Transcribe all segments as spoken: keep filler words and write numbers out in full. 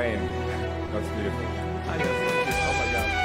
rain. That's beautiful. I just, oh my God.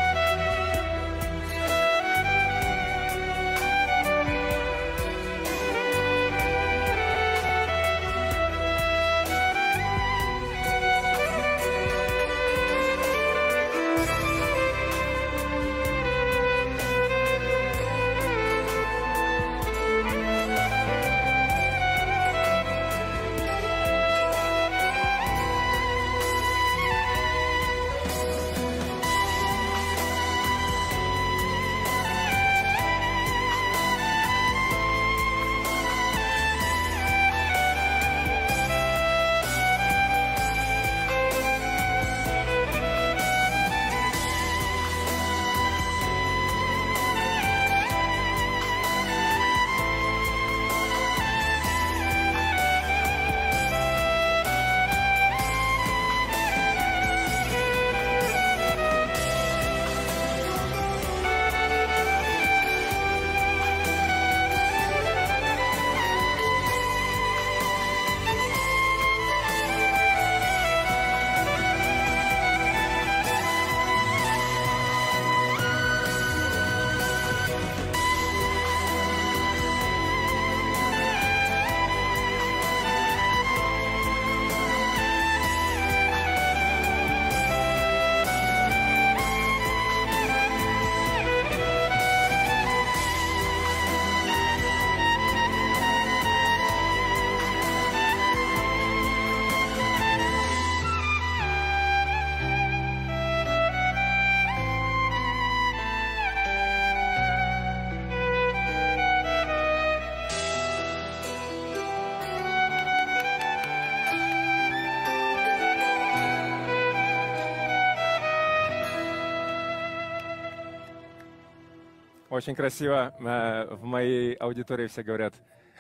Очень красиво. В моей аудитории все говорят,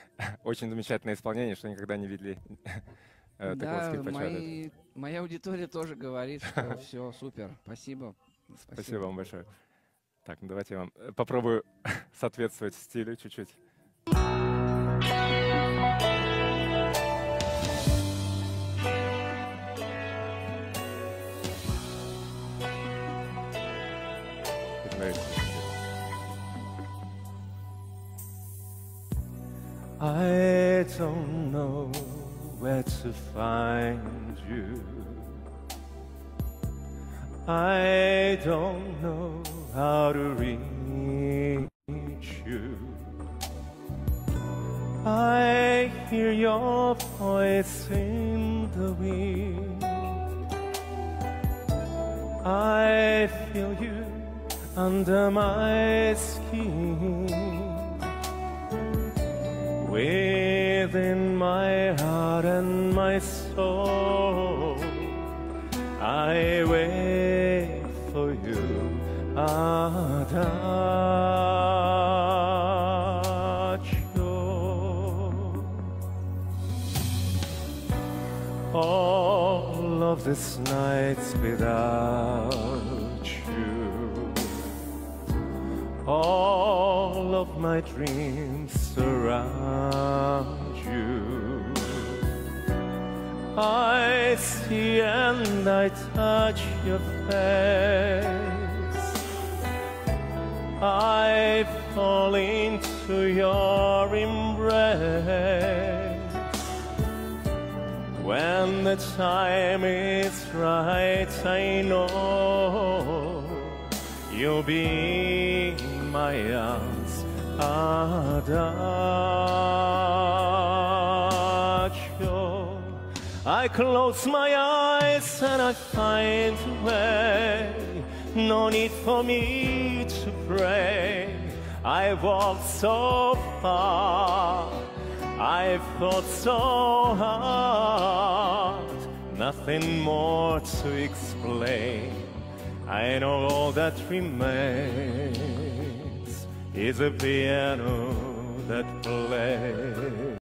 очень замечательное исполнение, что никогда не видели такого Да, скрипача. мои, моя аудитория тоже говорит, что все супер. Спасибо. Спасибо. Спасибо вам большое. Так, ну давайте я вам попробую соответствовать стилю чуть-чуть. I don't know where to find you. I don't know how to reach you. I hear your voice in the wind. I feel you under my skin. Within my heart and my soul, I wait for you, Adagio. All of this nights without you, all of my dreams surround you. I see and I touch your face. I fall into your embrace. When the time is right, I know you'll be my arms, Adagio. I close my eyes and I find a way. No need for me to pray. I walked so far, I've thought so hard. Nothing more to explain. I know all that remains is a piano that plays.